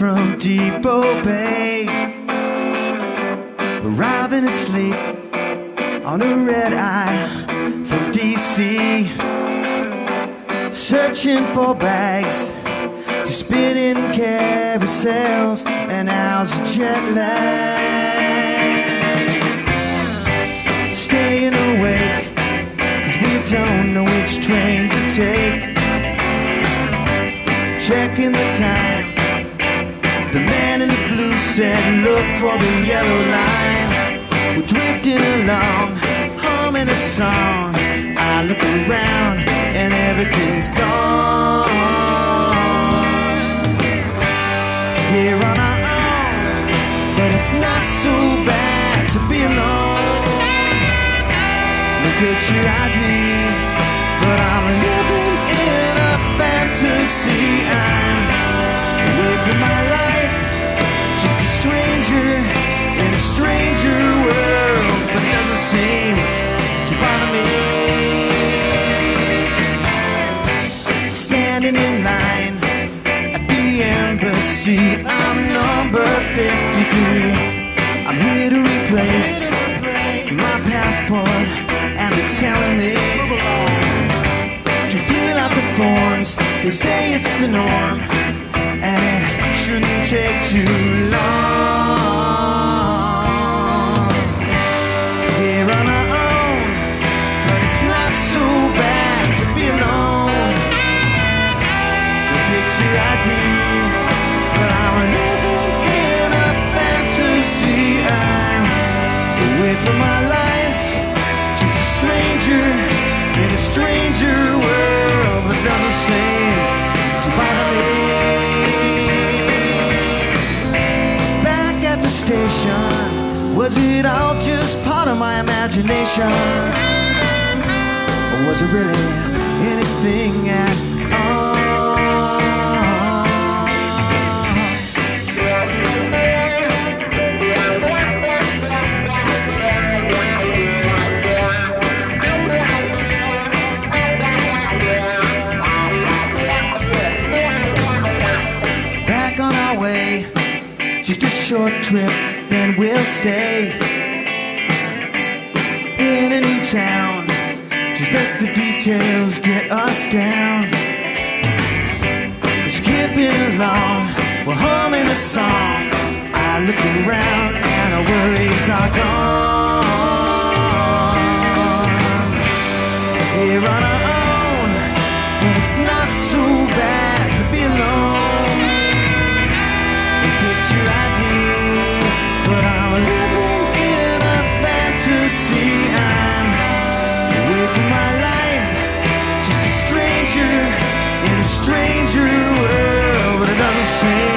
from Depot Bay, arriving asleep on a red-eye from DC, searching for bags to spinning carousels and hours of jet lag, staying awake 'cause we don't know which train to take, checking the time. The man in the blue said, look for the yellow line. We're drifting along, humming a song. I look around and everything's gone. Here on our own, but it's not so bad to be alone. Look at your ID, but I'm living in a fantasy. I'm away from my life, just a stranger in a stranger world, but it doesn't seem to bother me. Standing in line at the embassy, I'm number 53. I'm here to replace my passport, and they're telling me to fill out the forms. They say it's the norm, and it shouldn't take too long. Here on our own, but it's not so bad to be alone. The picture ID, but I'm living in a fantasy. I'm away from my life, just a stranger in a stranger world, but doesn't seem to bother me. Back at the station, was it all just part of my imagination? Or was it really anything at all? Back on our way, just a short trip, then we'll stay in a new town. Just let the details get us down. We're skipping along, we're humming a song. I look around and our worries are gone. Here on our own, but it's not so bad to be alone. Picture ID, but I'm living in a fantasy. I'm away from my life, just a stranger in a stranger world, but it doesn't seem